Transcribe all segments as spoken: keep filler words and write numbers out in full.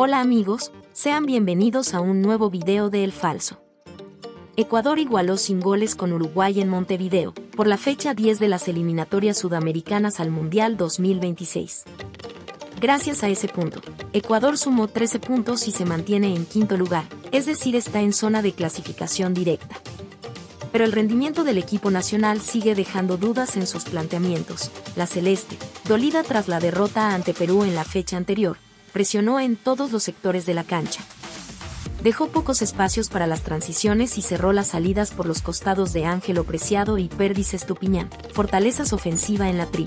Hola amigos, sean bienvenidos a un nuevo video de El Falso. Ecuador igualó sin goles con Uruguay en Montevideo, por la fecha diez de las eliminatorias sudamericanas al Mundial dos mil veintiséis. Gracias a ese punto, Ecuador sumó trece puntos y se mantiene en quinto lugar, es decir, está en zona de clasificación directa. Pero el rendimiento del equipo nacional sigue dejando dudas en sus planteamientos. La celeste, dolida tras la derrota ante Perú en la fecha anterior, presionó en todos los sectores de la cancha. Dejó pocos espacios para las transiciones y cerró las salidas por los costados de Ángelo Preciado y Perdis Estupiñán, fortalezas ofensiva en la tri.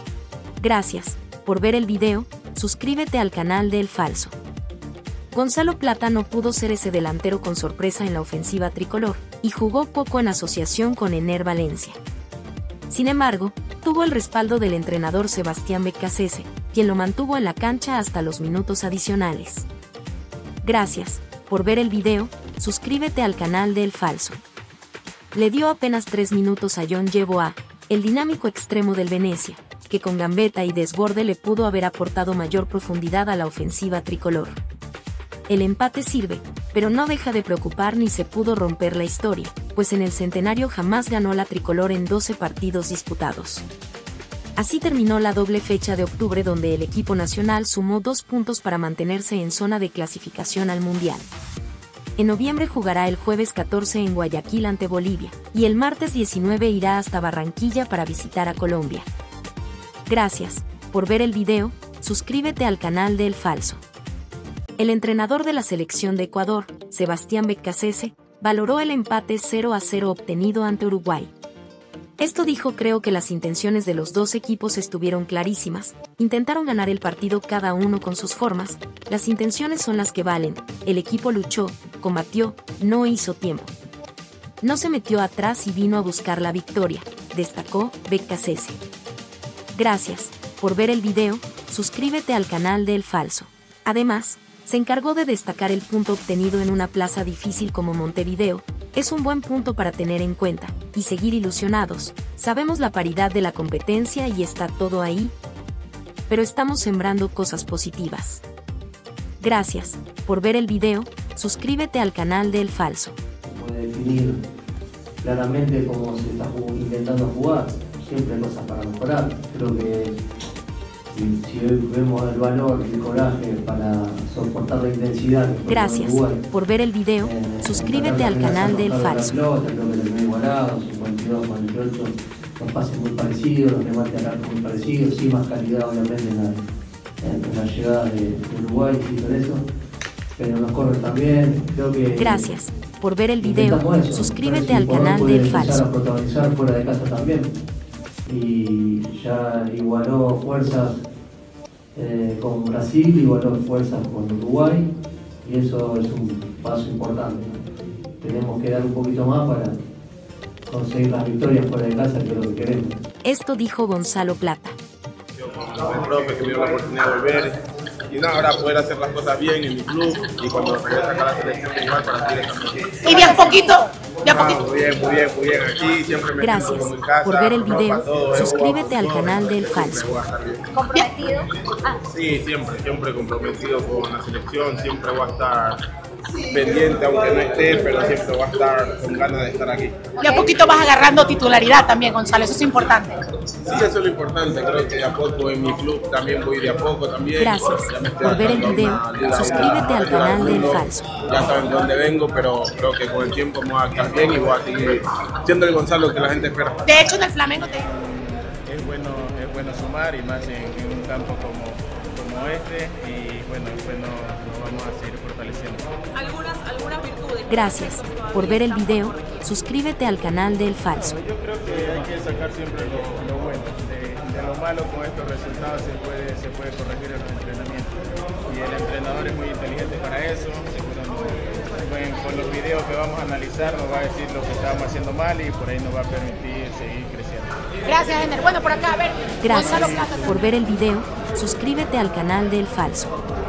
Gracias por ver el video, suscríbete al canal de El Falso. Gonzalo Plata no pudo ser ese delantero con sorpresa en la ofensiva tricolor, y jugó poco en asociación con Ener Valencia. Sin embargo, tuvo el respaldo del entrenador Sebastián Beccacece, quien lo mantuvo en la cancha hasta los minutos adicionales. Gracias por ver el video, suscríbete al canal de El Falso. Le dio apenas tres minutos a John Yeboah, el dinámico extremo del Venezia, que con gambeta y desborde le pudo haber aportado mayor profundidad a la ofensiva tricolor. El empate sirve, pero no deja de preocupar ni se pudo romper la historia, pues en el centenario jamás ganó la tricolor en doce partidos disputados. Así terminó la doble fecha de octubre, donde el equipo nacional sumó dos puntos para mantenerse en zona de clasificación al Mundial. En noviembre jugará el jueves catorce en Guayaquil ante Bolivia, y el martes diecinueve irá hasta Barranquilla para visitar a Colombia. Gracias por ver el video, suscríbete al canal de El Falso. El entrenador de la selección de Ecuador, Sebastián Beccacece, valoró el empate cero a cero obtenido ante Uruguay. Esto dijo: creo que las intenciones de los dos equipos estuvieron clarísimas, intentaron ganar el partido cada uno con sus formas, las intenciones son las que valen, el equipo luchó, combatió, no hizo tiempo. No se metió atrás y vino a buscar la victoria, destacó Beccacece. Gracias por ver el video, suscríbete al canal de El Falso. Además, se encargó de destacar el punto obtenido en una plaza difícil como Montevideo. Es un buen punto para tener en cuenta, y seguir ilusionados. Sabemos la paridad de la competencia y está todo ahí, pero estamos sembrando cosas positivas. Gracias por ver el video, suscríbete al canal de El Falso. Puede definir claramente cómo se está intentando jugar, siempre hay cosas para mejorar. Creo que si, si hoy vemos el valor y el coraje para soportar la intensidad. Gracias Uruguay, por ver el video, eh, suscríbete al canal de El Falso. La pelota, creo que lo tenemos igualado, cincuenta y dos, cuarenta y ocho, los pases muy parecidos, los remates al arco muy parecidos, sí más calidad obviamente en la, en, en la llegada de, de Uruguay, sí, con eso, pero nos corren también. Creo que gracias por ver el video, suscríbete al canal de El Falso. A protagonizar fuera de casa también. Y ya igualó fuerzas eh, con Brasil, igualó fuerzas con Uruguay, y eso es un paso importante, ¿no? Tenemos que dar un poquito más para conseguir las victorias fuera de casa, que es lo que queremos. Esto dijo Gonzalo Plata. El profe que me dio la oportunidad de volver, y no, ahora poder hacer las cosas bien en mi club, y cuando regrese acá a la selección igual para seguir campeón. Y de a poquito, de a Ah, poquito. muy bien, muy bien, muy bien. Aquí siempre me Gracias siento como en casa, por ver el ropa, video, todo, suscríbete eh, al todo, canal de El siempre Falso. voy a estar bien. ¿Comprometido? Ah, Sí, siempre, siempre comprometido con la selección, siempre voy a estar pendiente aunque no esté, pero siempre voy a estar con ganas de estar aquí. de a poquito vas agarrando titularidad también, Gonzalo, eso es importante. Sí, eso es lo importante, creo que de a poco en mi club también voy de a poco también. Gracias Ya me estoy por ver el adaptando video, a una liga, suscríbete al una canal de El mundo. Falso. Ya saben de dónde vengo, pero creo que con el tiempo me voy a estar bien y voy a seguir siendo el Gonzalo que la gente espera. De hecho, en el Flamengo te... Es bueno, es bueno sumar, y más en, en un campo como, como este, y bueno, después nos, nos vamos a seguir fortaleciendo. Algunas, algunas virtudes. Gracias por ver el video, suscríbete al canal de El Falso. Yo creo que hay que sacar siempre lo, lo bueno. De, de lo malo con estos resultados se puede, se puede corregir en los entrenamientos. Y el entrenador es muy inteligente para eso. Seguramente con, con los videos que vamos a analizar nos va a decir lo que estamos haciendo mal, y por ahí nos va a permitir seguir creciendo. Gracias, Ener. Bueno, por acá, a ver. Gracias Gonzalo Plata. por ver el video, suscríbete al canal de El Falso.